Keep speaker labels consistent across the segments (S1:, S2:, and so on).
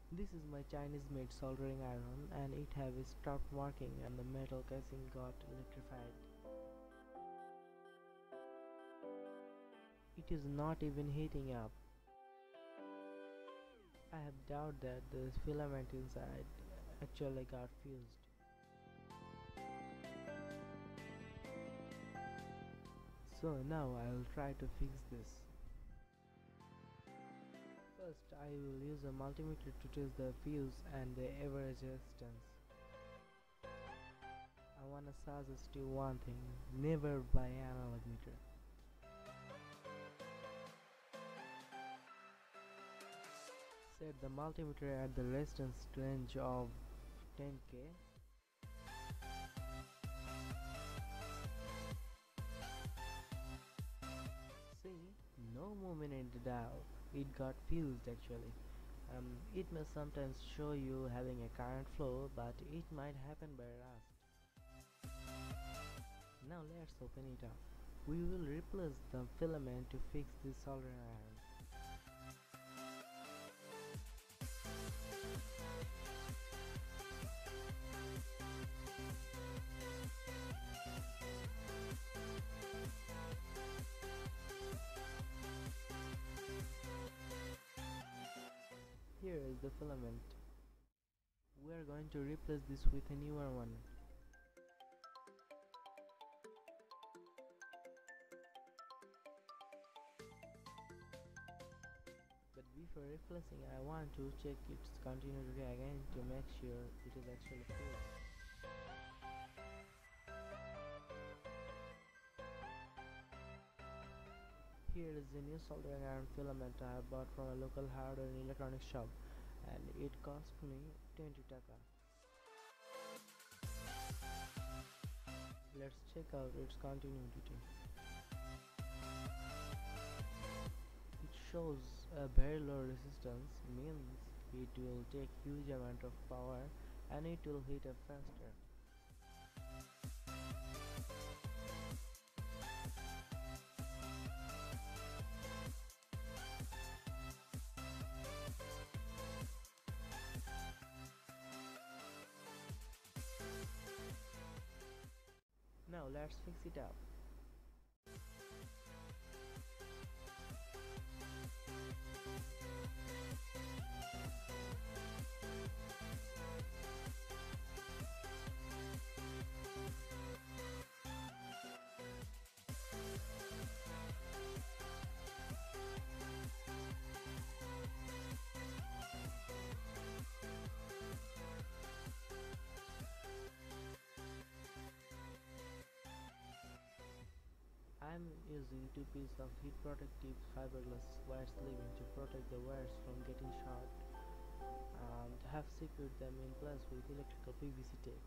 S1: This is my Chinese made soldering iron and it have stopped working and the metal casing got electrified. It is not even heating up. I have doubt that the filament inside actually got fused. So now I will try to fix this. First I will use a multimeter to test the fuse and the average resistance. I wanna suggest you one thing, never buy analog meter. Set the multimeter at the resistance range of 10k. See, no movement in the dial, it got fused actually. It may sometimes show you having a current flow, but it might happen by rust. Now let's open it up. We will replace the filament to fix this soldering iron. Here is the filament. We are going to replace this with a newer one. But before replacing, I want to check its continuity again to make sure it is actually full. Here is the new soldering iron filament I have bought from a local hardware and electronics shop, and it cost me 20 taka. Let's check out its continuity. It shows a very low resistance, means it will take huge amount of power and it will heat up faster. Now let's fix it up. I'm using two pieces of heat protective fiberglass wire sleeving to protect the wires from getting short and have secured them in place with electrical PVC tape.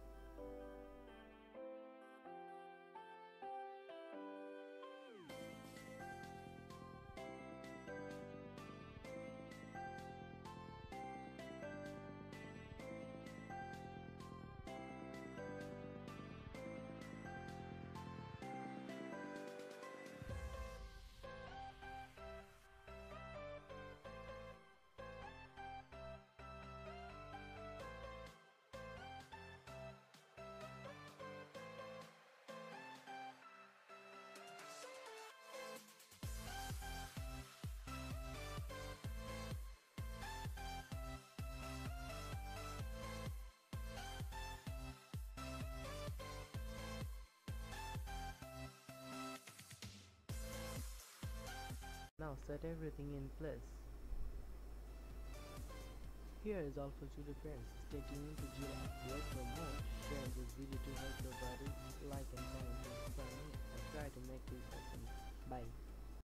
S1: Now set everything in place. Here is all for today friends. Stay tuned to July. Wait for more.